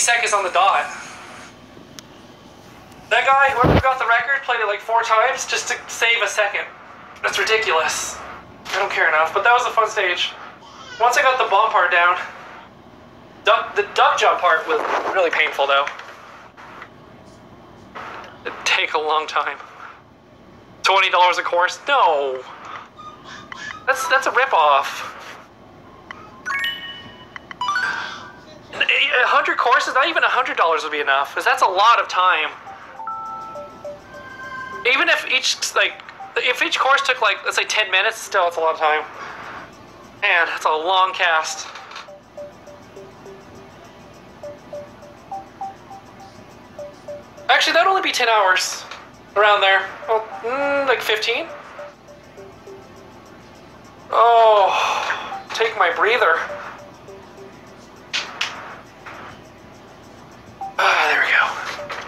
seconds on the dot. That guy, whoever got the record, played it like 4 times just to save a second. That's ridiculous. I don't care enough, but that was a fun stage. Once I got the bomb part down, the duck jump part was really painful though. It'd take a long time. $20 a course? No. That's a ripoff. 100 courses? Not even $100 would be enough, because that's a lot of time. Even if each course took like, let's say 10 minutes, still it's a lot of time. Man, that's a long cast. Actually, that'd only be 10 hours. Around there. Well, like 15? Oh, take my breather. Ah, there we go.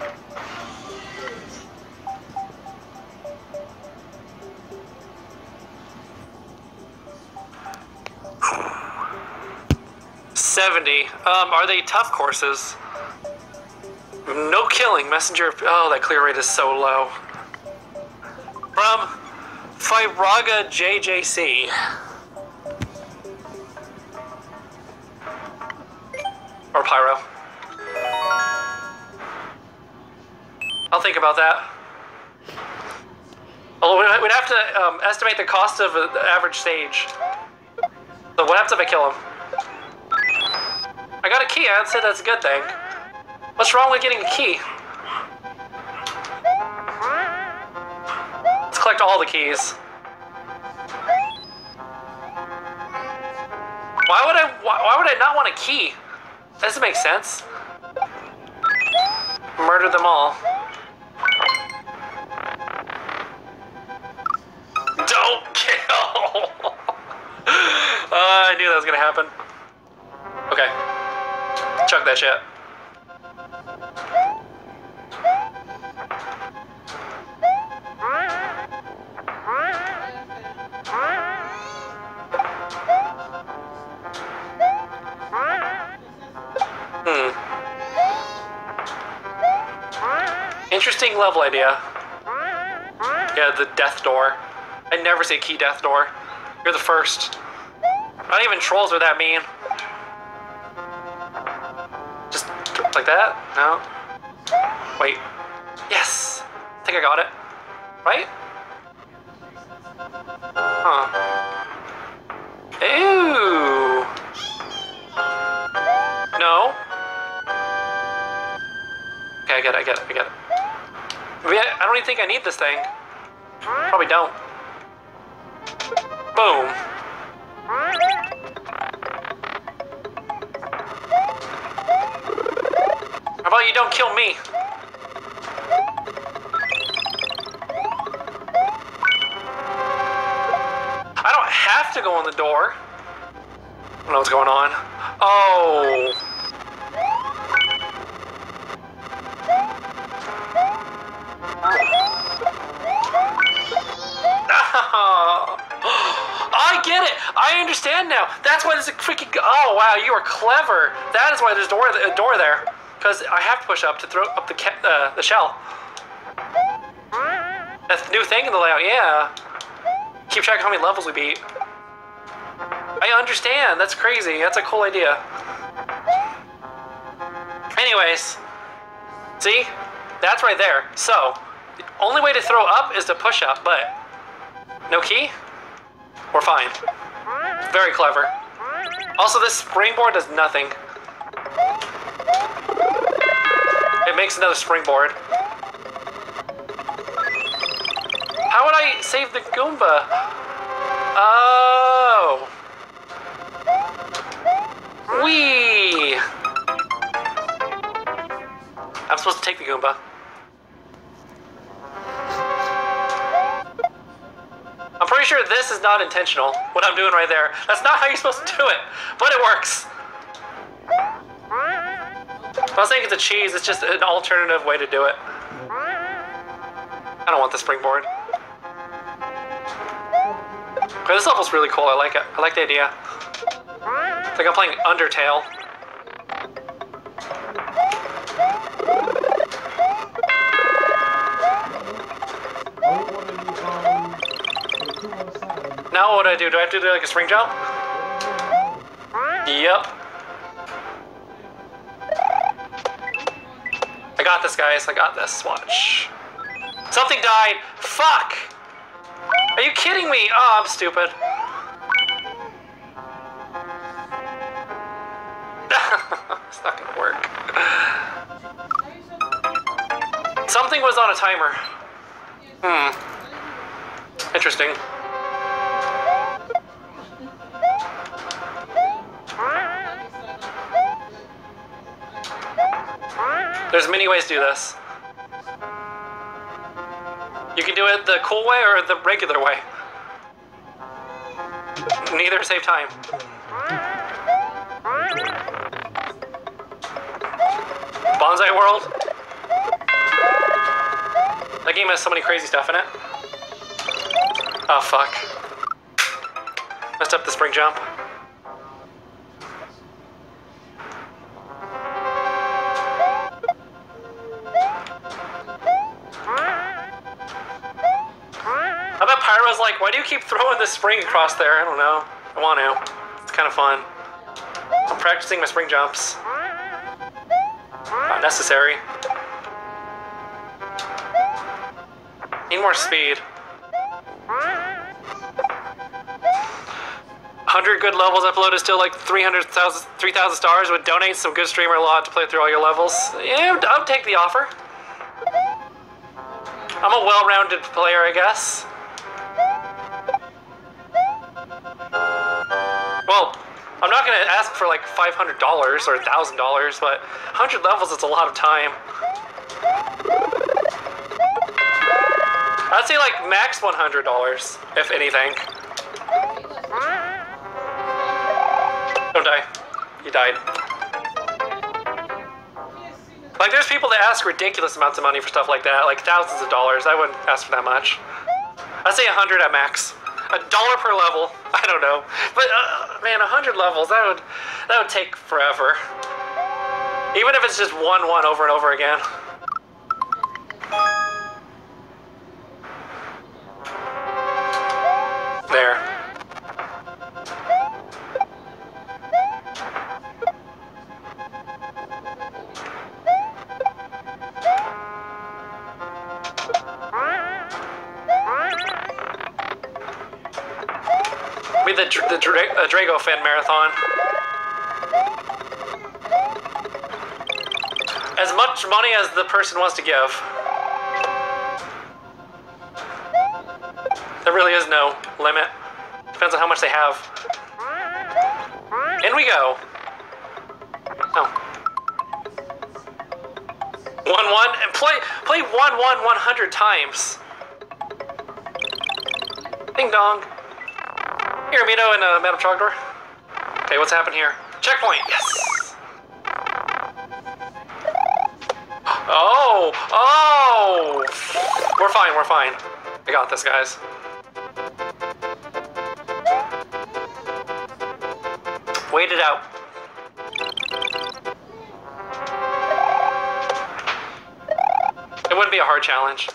$70. Are they tough courses? No killing, messenger. Oh, that clear rate is so low. From Firaga JJC. Or Pyro. I'll think about that. Although we'd have to estimate the cost of the average stage. So what happens if I kill him? I got a key, I'd say that's a good thing. What's wrong with getting a key? Let's collect all the keys. Why would I not want a key? That doesn't make sense. Murder them all. Don't kill! I knew that was gonna happen. Okay. Chuck that shit. Interesting level idea. Yeah, the death door. I never say key death door. You're the first. Not even trolls are that mean. Just like that? No. Wait. Yes! I think I got it. Right? Huh. Ooh! No? Okay, I get it. I don't even think I need this thing. Probably don't. Boom. How about you don't kill me? I don't have to go in the door. I don't know what's going on. Oh. I get it. I understand now. That's why there's a freaking. Oh wow, you are clever. That is why there's a door there. Because I have to push up to throw up the shell. That's the new thing in the layout. Yeah. Keep track of how many levels we beat. I understand. That's crazy. That's a cool idea. Anyways, see, that's right there. So the only way to throw up is to push up, but no key. We're fine. Very clever. Also, this springboard does nothing. It makes another springboard. How would I save the Goomba? Oh. Whee! I'm supposed to take the Goomba. I'm pretty sure this is not intentional, what I'm doing right there. That's not how you're supposed to do it, but it works. I'm not saying it's a cheese, it's just an alternative way to do it. I don't want the springboard. Okay, this level's really cool, I like it. I like the idea. It's like I'm playing Undertale. Now what do I do? Do I have to do like a spring jump? Yep. I got this, guys. I got this. Watch. Something died. Fuck! Are you kidding me? Oh, I'm stupid. It's not gonna work. Something was on a timer. Interesting. There's many ways to do this. You can do it the cool way or the regular way. Neither save time. Bonsai World. That game has so many crazy stuff in it. Oh, fuck. Messed up the spring jump. I bet Pyro's like, why do you keep throwing this spring across there? I don't know. I want to. It's kind of fun. I'm practicing my spring jumps. Not necessary. Need more speed. 100 good levels uploaded, still like 3,000 stars. Would donate some good streamer lot to play through all your levels. Yeah, I'll take the offer. I'm a well-rounded player, I guess. Well, I'm not gonna ask for like $500 or $1,000, but 100 levels is a lot of time. I'd say like max $100, if anything. Don't die. You died. Like, there's people that ask ridiculous amounts of money for stuff like that, like thousands of dollars. I wouldn't ask for that much. I'd say 100 at max. $1 per level. I don't know, but man, 100 levels. That would take forever. Even if it's just one over and over again. There. Be the Drago fan marathon. As much money as the person wants to give. There really is no limit. Depends on how much they have. In we go. Oh. 1-1 and play 1-1 100 times. Ding dong. Here, Mito and Madam Trogdor. Okay, what's happened here? Checkpoint, yes! Oh! We're fine. I got this, guys. Wait it out. It wouldn't be a hard challenge.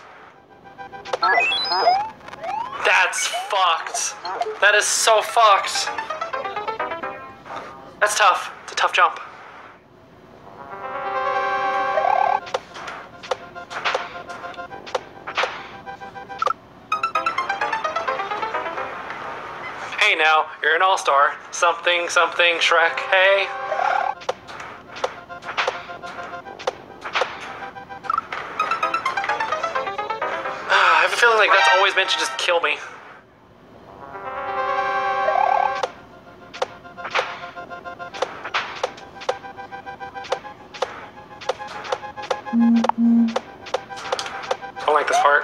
That's fucked. That is so fucked. That's tough. It's a tough jump. Hey now, you're an all-star. Something, Shrek, hey. I have a feeling like that's always meant to just kill me. I don't like this part.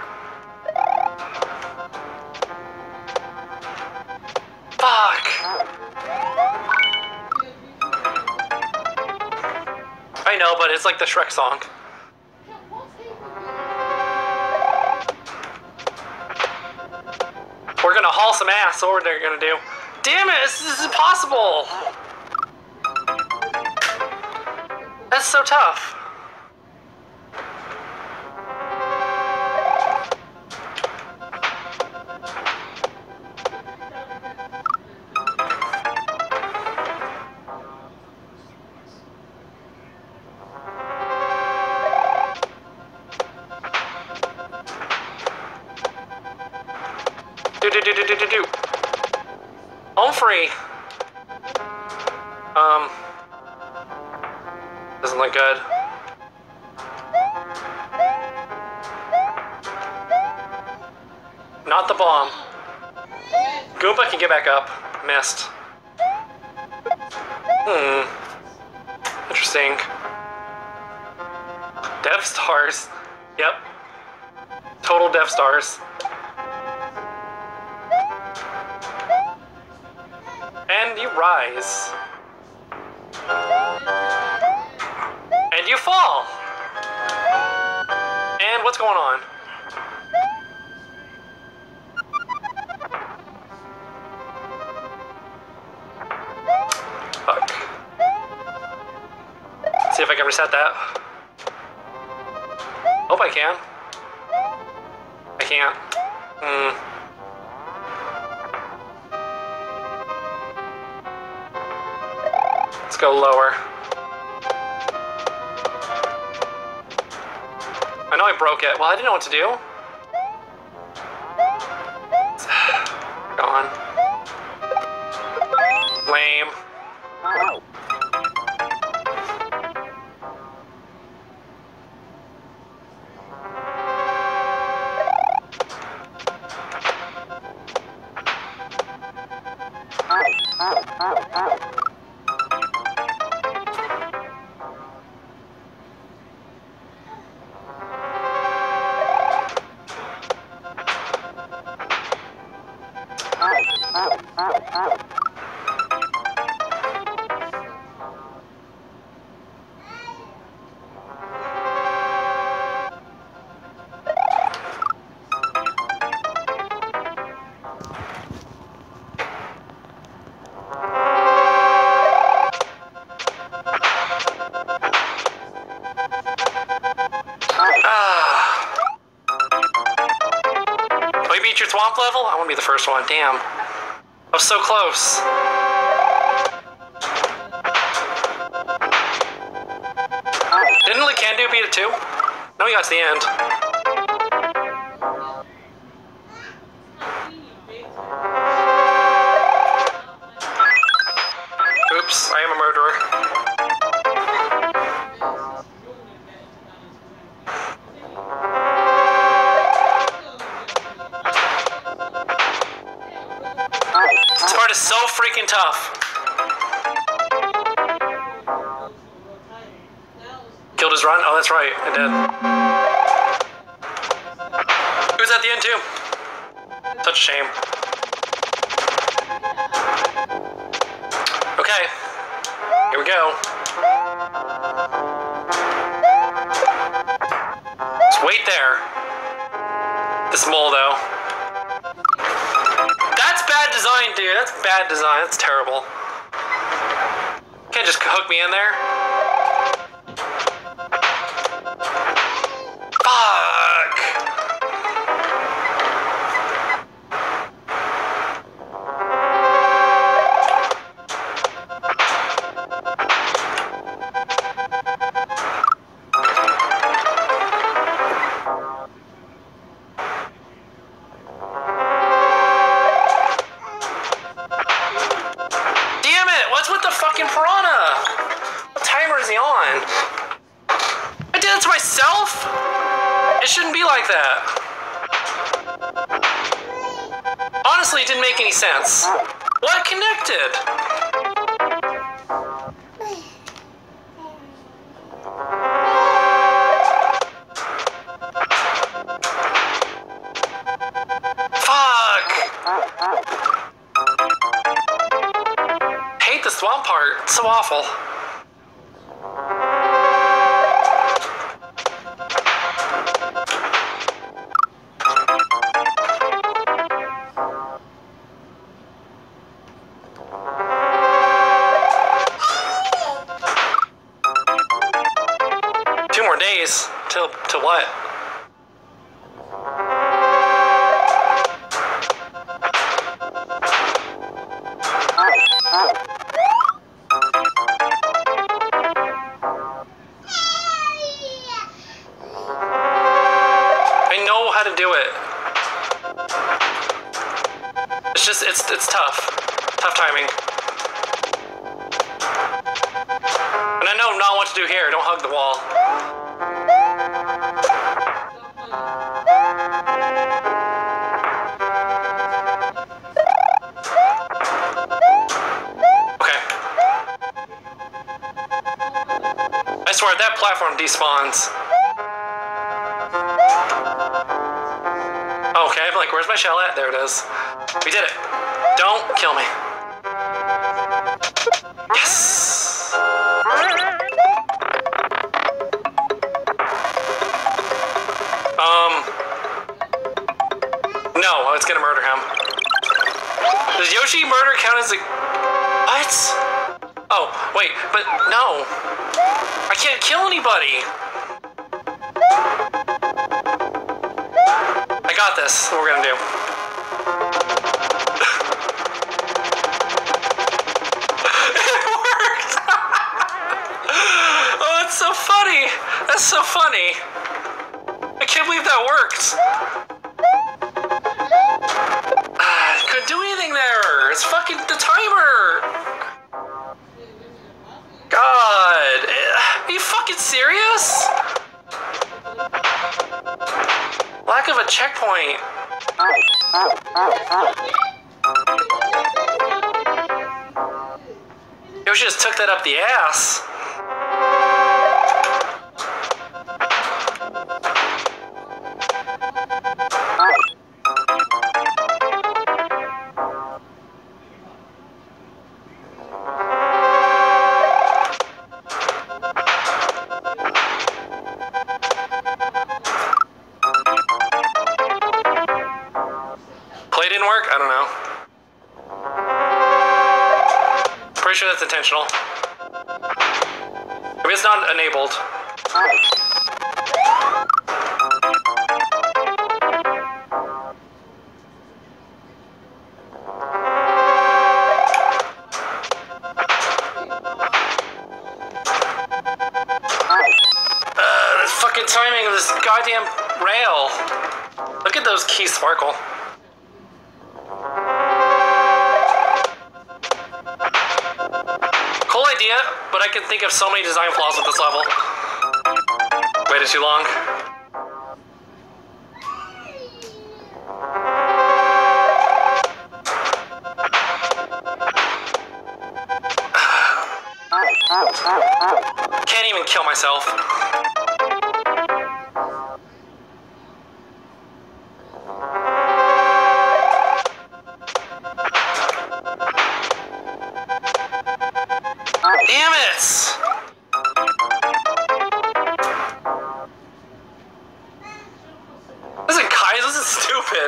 Fuck! I know, but it's like the Shrek song. We're gonna haul some ass, so what they're gonna do. Damn it, this is impossible! That's so tough. do. Home free. Doesn't look good. Not the bomb. Goomba can get back up. Missed. Interesting. Death Stars. Yep. Total Death Stars. And you rise. And you fall. And what's going on? Fuck. See if I can reset that. Hope I can. I can't. Let's go lower. I know I broke it. Well, I didn't know what to do. Gone. Lame. Your swamp level? I want to be the first one. Damn. I was so close. Didn't Licandu beat it too? No, he got to the end. Oops, I am a murderer. So freaking tough. Killed his run? Oh, that's right. I did. He was at the end too. Such a shame. Okay. Here we go. Just wait there. This mole though. Design, dude. That's bad design. That's terrible. Can't just hook me in there. Fuck. It shouldn't be like that. Honestly, it didn't make any sense. What connected? Fuck! I hate the swamp part. It's so awful. Days till what? It's just, it's tough. Tough timing. And I know not what to do here. Don't hug the wall. Okay. I swear, that platform despawns. Okay, I'm like, where's my shell at? There it is. We did it. Don't kill me. Yes! No, it's gonna murder him. Does Yoshi murder count as a... What? Oh, wait, but no. I can't kill anybody. I got this. That's what we're gonna do. It worked! Oh, it's so funny. That's so funny. I can't believe that worked. Couldn't do anything there. It's fucking the timer. God. Are you fucking serious? Lack of a checkpoint. Yoshi just took that up the ass. Play didn't work? I don't know. Pretty sure that's intentional. Maybe it's not enabled. The fucking timing of this goddamn rail. Look at those keys sparkle. Cool idea, but I can think of so many design flaws with this level. Waited too long. Can't even kill myself. Damn it! This isn't Kai, this is stupid.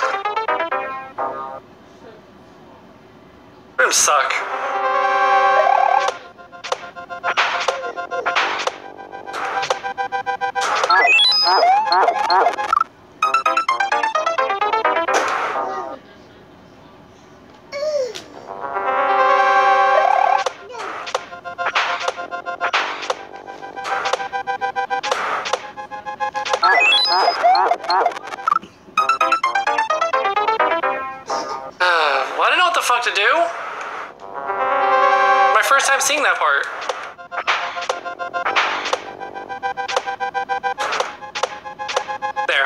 Rooms suck. Well, I don't know what the fuck to do. My first time seeing that part. There.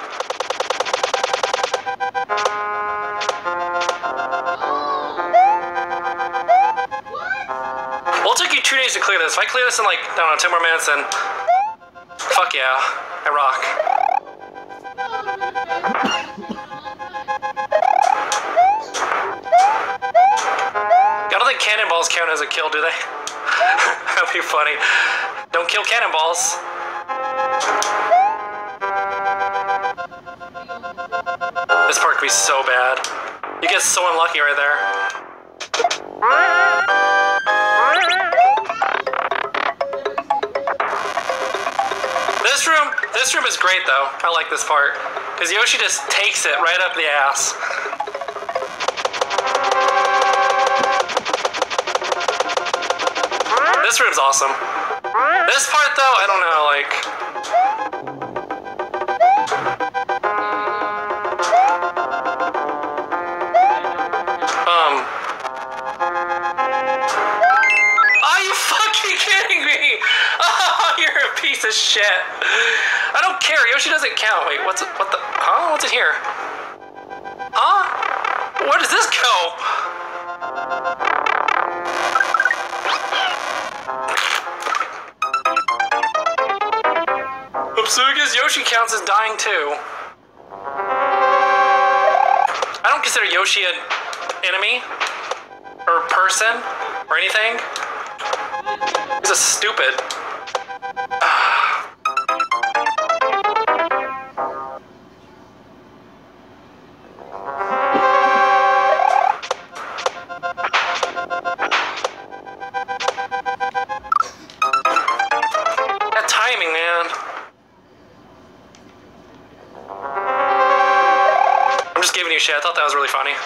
Well, it took you 2 days to clear this. If I clear this in like, I don't know, 10 more minutes, then fuck yeah, I rock. I don't think cannonballs count as a kill, do they? That'd be funny. Don't kill cannonballs. This part could be so bad. You get so unlucky right there. This room is great though. I like this part. Because Yoshi just takes it right up the ass. This room's awesome. This part though, I don't know, like... of shit. I don't care. Yoshi doesn't count. Wait, what the? Huh? What's in here? Huh? Where does this go? Obsuga's Yoshi counts as dying too. I don't consider Yoshi an enemy or person or anything. He's a stupid. That timing, man. I'm just giving you shit. I thought that was really funny.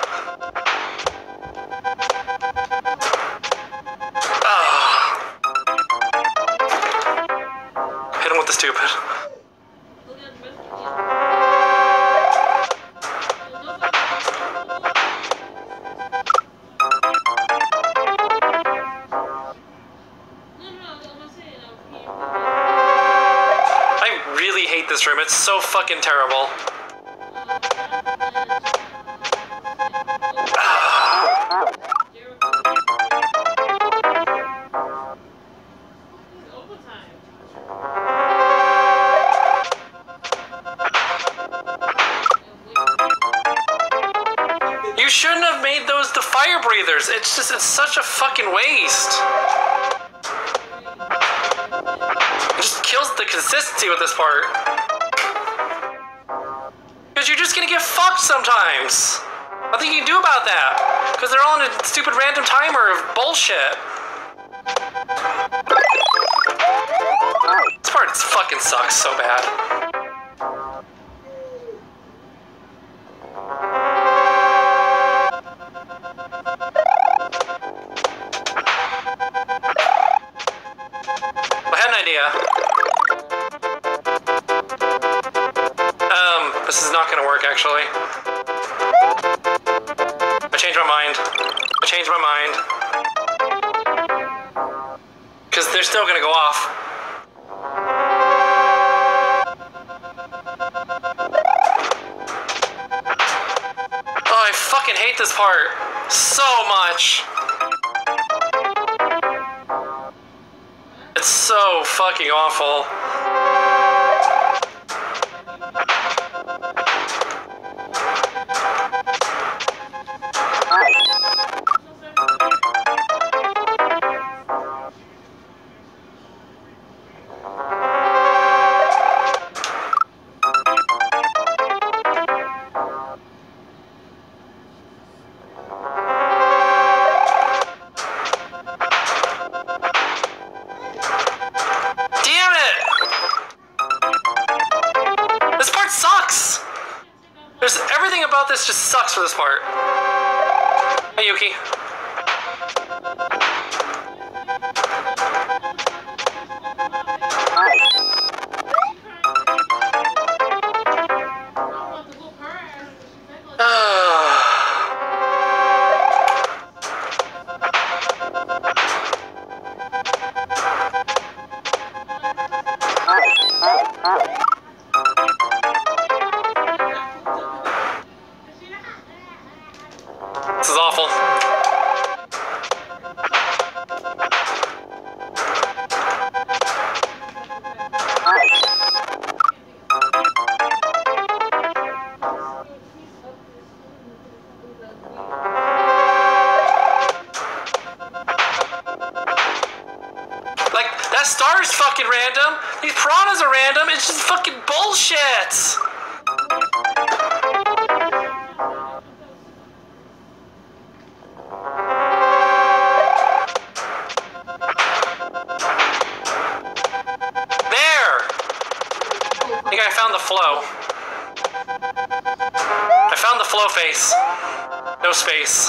Hit him with the stupid. I really hate this room. It's so fucking terrible. You shouldn't have made those the fire breathers. It's such a fucking waste. It just kills the consistency with this part. Because you're just gonna get fucked sometimes. Nothing you can do about that. Because they're all in a stupid random timer of bullshit. This part fucking sucks so bad. This is not gonna work, actually. I changed my mind. I changed my mind. Because they're still gonna go off. Oh, I fucking hate this part so much. It's so fucking awful. Everything about this just sucks for this part. Hey, Yuki. This is awful. Like, that star's fucking random. These piranhas are random. It's just fucking bullshit. I think I found the flow. I found the flow face. No space.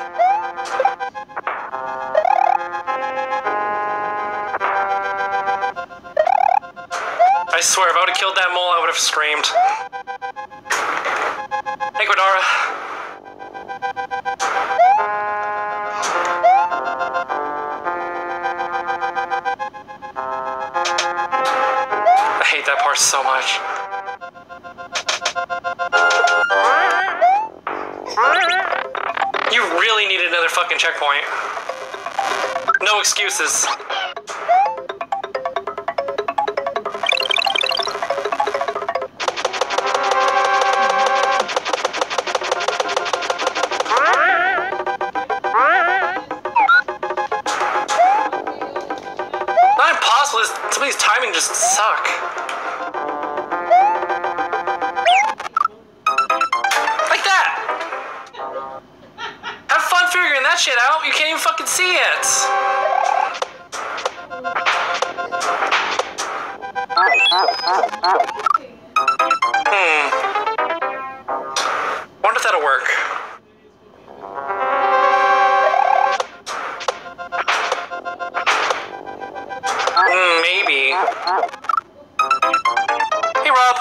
I swear, if I would have killed that mole, I would have screamed. Hey, Guadara. hurts so much. You really need another fucking checkpoint. No excuses. Not impossible, some of these timing just suck. Like that! Have fun figuring that shit out, you can't even fucking see it! Wonder if that'll work. Maybe. Hey, Rob.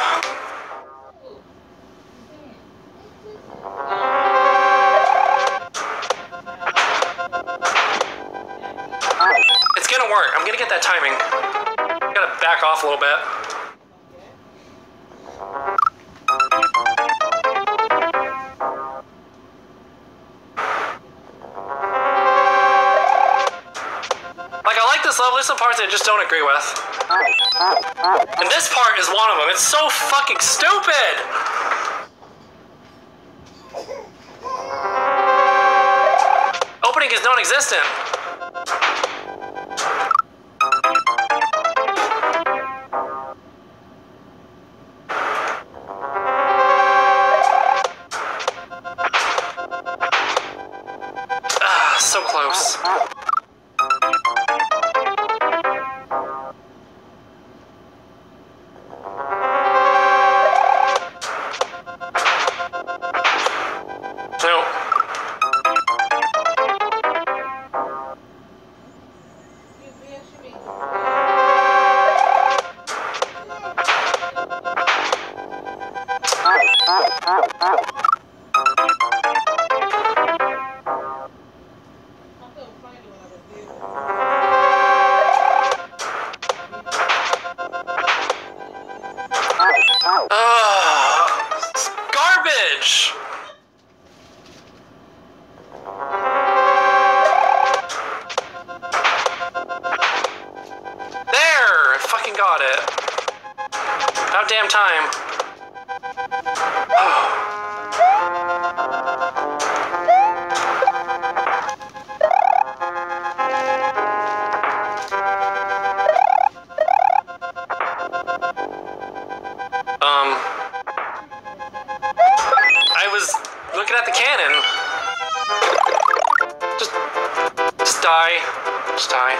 It's gonna work. I'm gonna get that timing. Gotta back off a little bit. Like, I like this level. There's some parts I just don't agree with. And this part is one of them. It's so fucking stupid! Opening is non-existent. So close. No. It's garbage! There! I fucking got it. About damn time. I was looking at the cannon. Just die. Just die.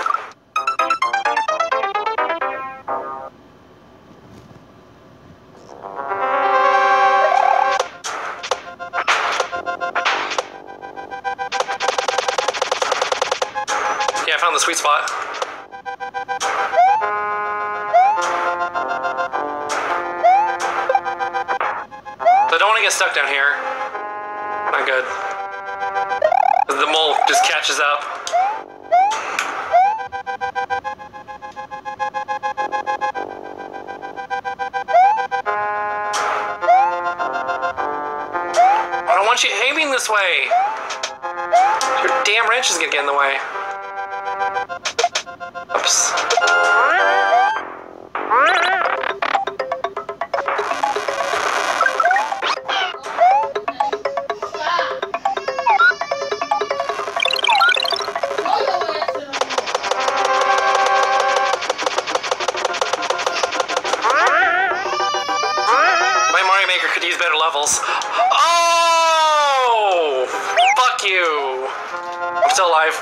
Yeah, I found the sweet spot. I don't want to get stuck down here. Not good. The mole just catches up. I don't want you aiming this way. Your damn wrench is gonna get in the way. Oops. Could use better levels. Oh! Fuck you! I'm still alive.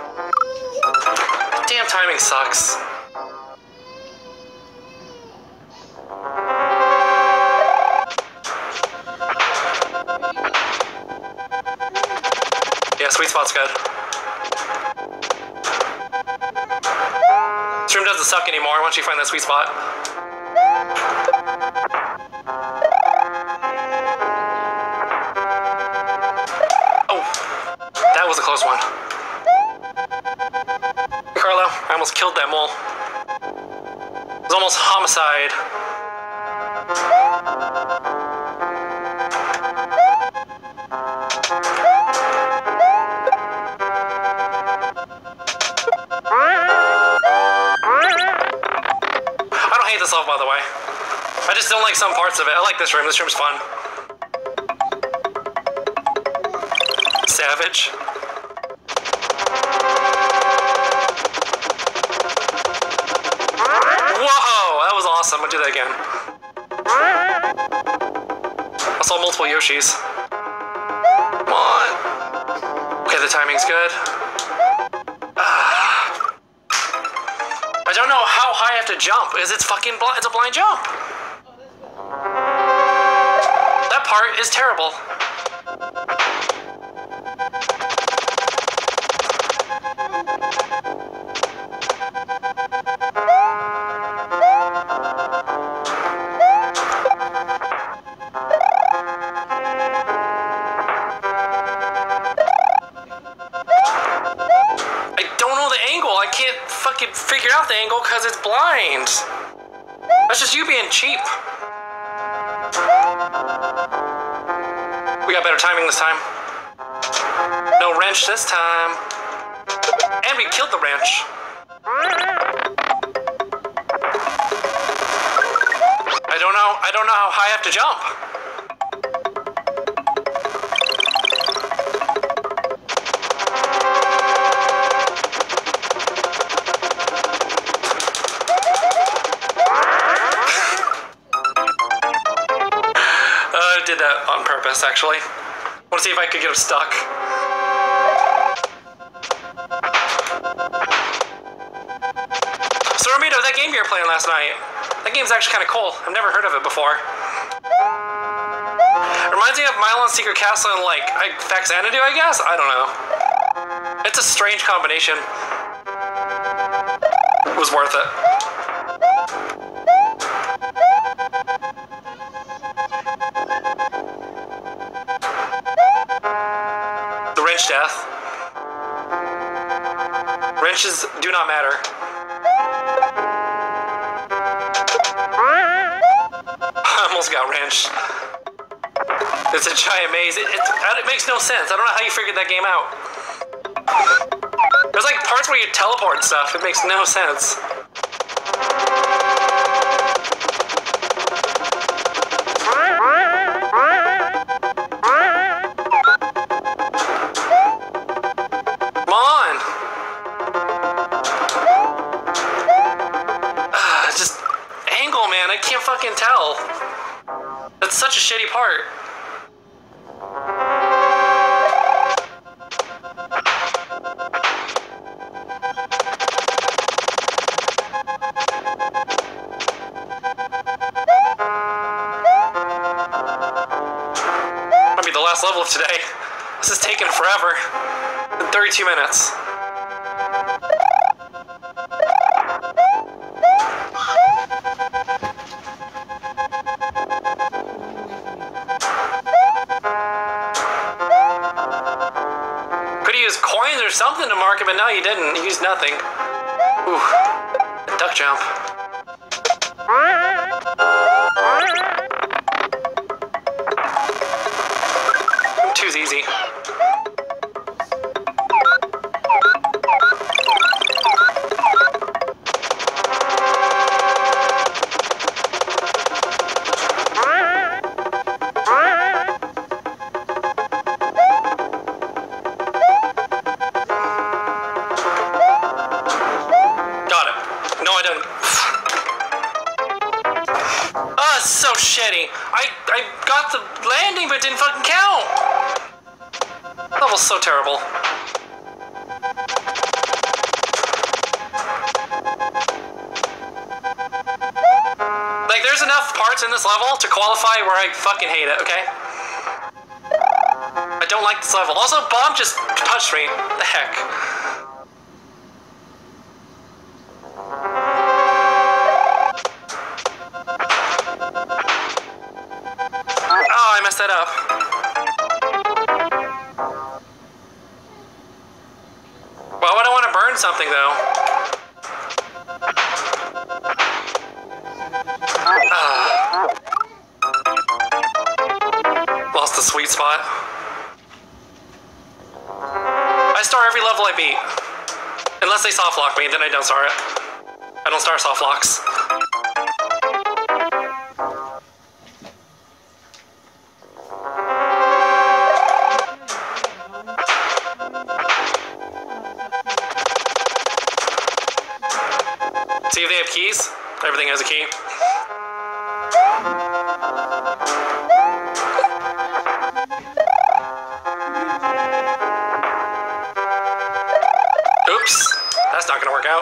Damn timing sucks. Yeah, sweet spot's good. This room doesn't suck anymore once you find that sweet spot. That was a close one. Carlo, I almost killed that mole. It was almost homicide. I don't hate this level, by the way. I just don't like some parts of it. I like this room. This room's fun. Savage. Whoa, that was awesome. I'll do that again. I saw multiple Yoshis. Come on. Okay, the timing's good. I don't know how high I have to jump, because it's fucking blind. It's a blind jump. That part is terrible. I can't fucking figure out the angle because it's blind. That's just you being cheap. We got better timing this time. No wrench this time. And we killed the wrench. I don't know how high I have to jump. I did that on purpose, actually. I want to see if I could get him stuck. So, Ramito, that game you were playing last night, that game's actually kind of cool. I've never heard of it before. It reminds me of Milon's Secret Castle and, like, Faxanadu, I guess? I don't know. It's a strange combination. It was worth it. Death. Wrenches do not matter. I almost got wrenched. It's a giant maze. It makes no sense. I don't know how you figured that game out. There's like parts where you teleport and stuff. It makes no sense. I can't fucking tell. That's such a shitty part. Might be the last level of today. This is taking forever. 32 minutes. Coins or something to mark it, but no, you didn't. You used nothing. Ooh, a duck jump. Two's easy. So shitty. I got the landing, but it didn't fucking count. That level's so terrible. Like, there's enough parts in this level to qualify where I fucking hate it, okay? I don't like this level. Also, Bomb just punched me. The heck? That up. Why would I want to burn something though? every level I beat. Unless they soft lock me, then I don't start it. I don't start soft locks. See if they have keys. Everything has a key. Oops, that's not gonna work out.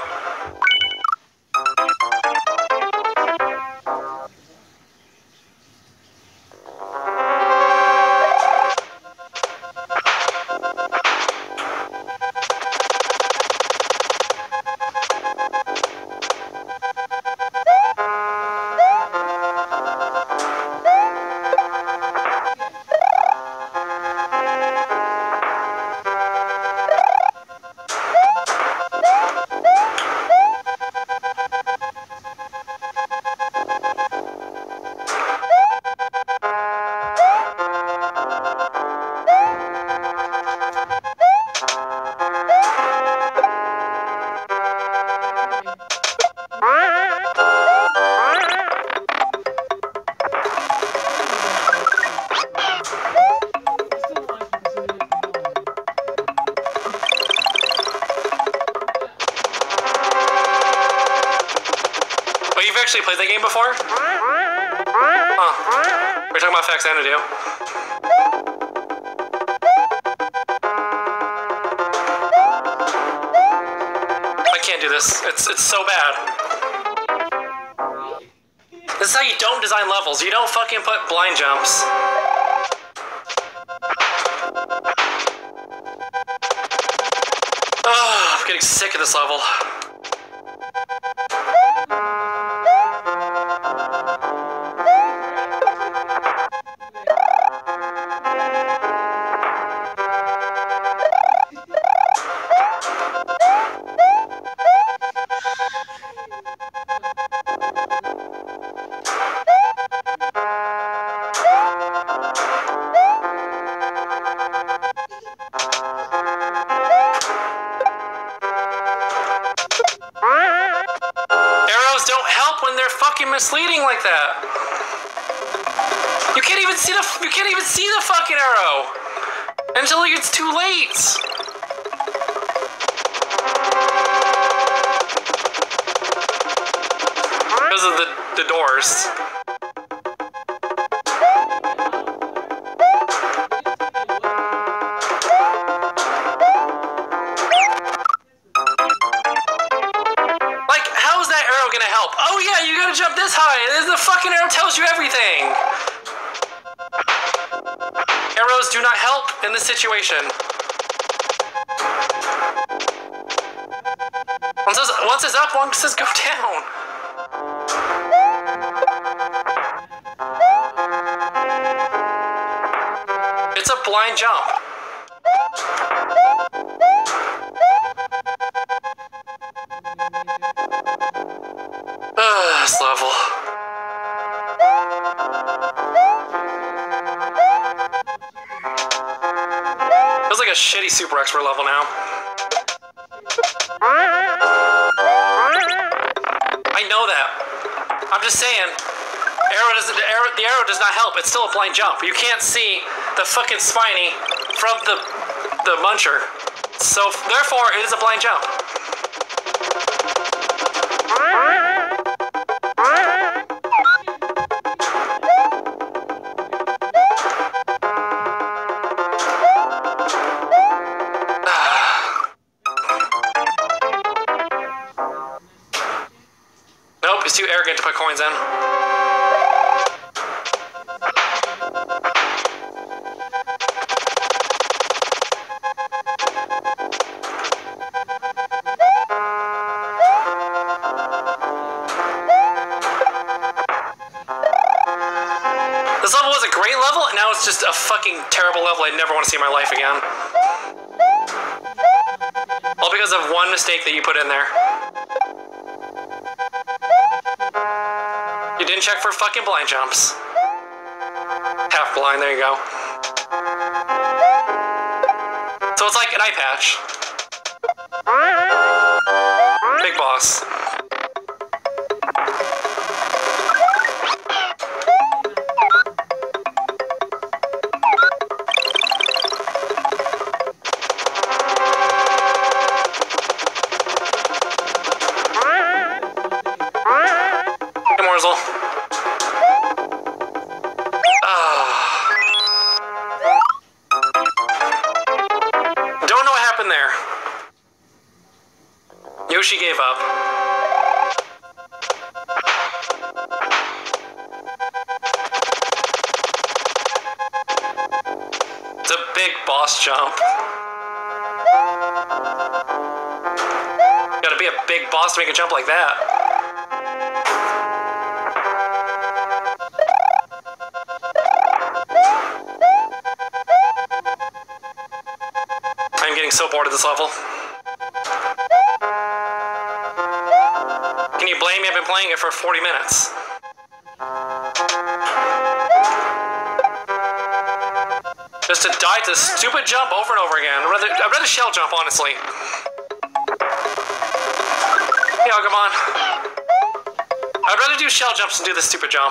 Actually played that game before? Huh. We're talking about Fax Xanadu. I can't do this. It's so bad. This is how you don't design levels. You don't fucking put blind jumps. Oh, I'm getting sick of this level. Misleading like that. You can't even see the fucking arrow until it's too late. Because of the doors. Oh yeah, you gotta jump this high. The fucking arrow tells you everything. Arrows do not help in this situation. One says up, one says go down. It's a blind jump. This level. Feels like a shitty super expert level now. I know that. I'm just saying, the arrow does not help. It's still a blind jump. You can't see the fucking spiny from the muncher. So therefore, it is a blind jump. Nope, he's too arrogant to put coins in. This level was a great level, and now it's just a fucking terrible level I never want to see in my life again. All because of one mistake that you put in there. You didn't check for fucking blind jumps. Half blind, there you go. So it's like an eye patch. Big boss. Hey, Morzel. Don't know what happened there. Yoshi gave up. It's a big boss jump. Gotta be a big boss to make a jump like that. I'm getting so bored of this level. Can you blame me? I've been playing it for 40 minutes. Just to die to this stupid jump over and over again. I'd rather shell jump, honestly. Hey, Agumon. I'd rather do shell jumps than do this stupid jump.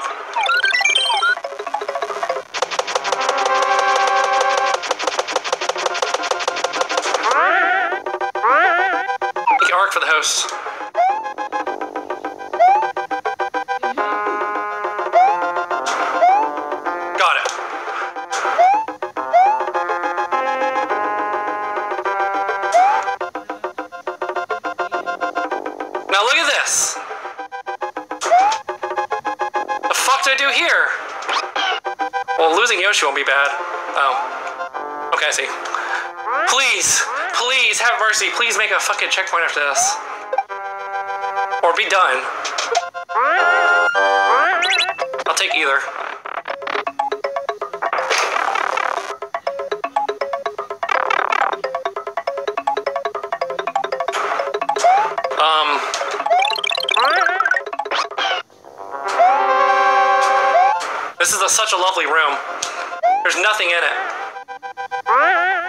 Thank you, Arc, for the host. Got it. Now look at this. The fuck did I do here? Well, losing Yoshi won't be bad. Oh. Okay, I see. Please, please, have mercy. Please make a fucking checkpoint after this. Or be done. I'll take either. This is such a lovely room. There's nothing in it.